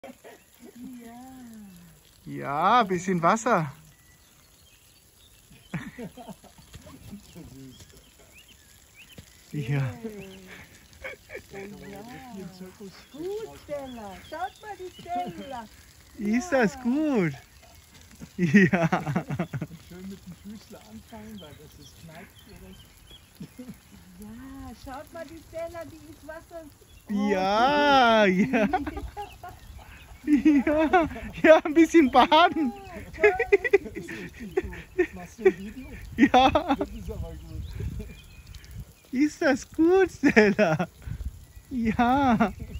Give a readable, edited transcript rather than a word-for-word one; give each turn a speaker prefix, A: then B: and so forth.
A: Ja, ein bisschen Wasser. Ja.
B: Gut, Stella. Schaut mal, die Stella.
A: Ist das gut? Ja.
C: Schön mit dem Füßler anfangen, weil das ist kneift direkt.
B: Ja, schaut mal, die Stella, die ist Wasser.
A: Ja, ja. Ja, ja, ein bisschen baden.
C: Das ist richtig gut. Machst du ein Video?
A: Ja,
C: Das ist aber gut.
A: ist das gut, Stella? Ja.